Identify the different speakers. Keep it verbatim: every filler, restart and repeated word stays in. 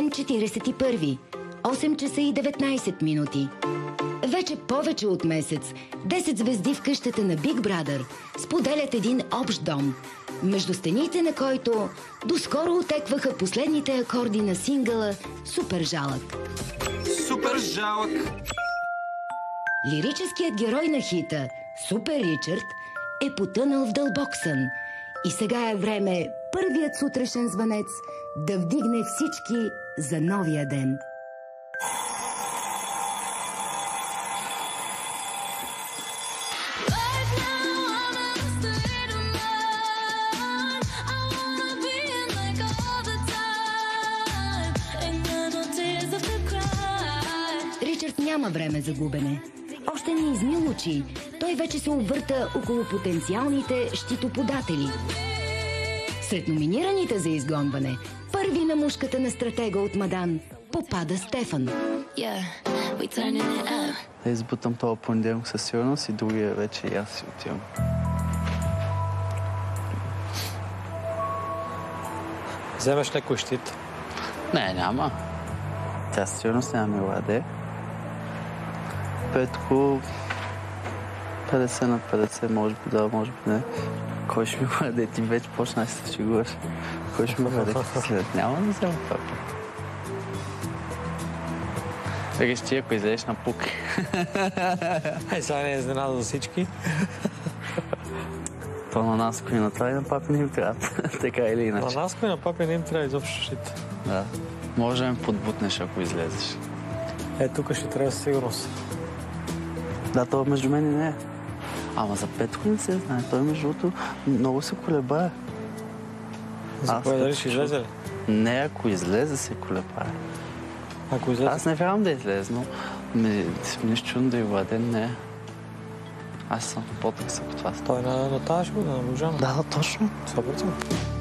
Speaker 1: Ден четиридесет и първи. осем часа и деветнайсет минути. Вече повече от месец десет звезди в къщата на Big Brother споделят един общ дом, между стените на който доскоро отекваха последните акорди на сингъла «Супер жалък».
Speaker 2: Супер жалък!
Speaker 1: Лирическият герой на хита Супер Ричард е потънал в дълбок сън и сега е време първият сутрешен звънец да вдигне всички за новия ден. Ричард няма време за губене. Още не измил очи. Той вече се обвърта около потенциалните щитоподатели. Сред номинираните за изгонване, първи на мушката на стратега от Мадан попада Стефан.
Speaker 3: Да избутам този понеделник със сигурност и другия вече и аз си отивам.
Speaker 4: Вземеш някой щит?
Speaker 3: Не, няма. Тя със сигурност няма ми ладе. Петко петдесет на петдесет, може би да, може би не. Кой ще ми ладе? Ти вече почна да се шегуваш. Кой ще ми ладе след? Няма да взема това. Вегаш ти, ако излезеш на пук.
Speaker 4: Ей, сега не е изненада за всички.
Speaker 3: То на нас, кои на това и на папи не им трябва. Така или иначе.
Speaker 4: На нас, кои на папи не им трябва изобщо щит.
Speaker 3: Да. Може да ме подбутнеш, ако излезеш.
Speaker 4: Е, тук ще трябва със сигурност.
Speaker 3: Да, това между мен и не е. Ама за Петко не се знае. Той между другото много се колебае.
Speaker 4: За кое дали ще излезе ли?
Speaker 3: Не, ако излезе се колебае.
Speaker 4: Ако излезе?
Speaker 3: Аз не вярвам да излезе, но ми нищо чудно да и Владен не е. Аз съм по-тък са по това.
Speaker 4: Той е на, на тази школа, на Божана.
Speaker 3: Да, да, точно.
Speaker 4: сто процента.